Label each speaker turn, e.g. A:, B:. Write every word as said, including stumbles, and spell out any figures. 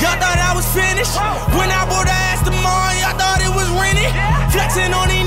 A: Y'all thought I was finished. When I bought the ass tomorrow, y'all thought it was rented. Flexing on the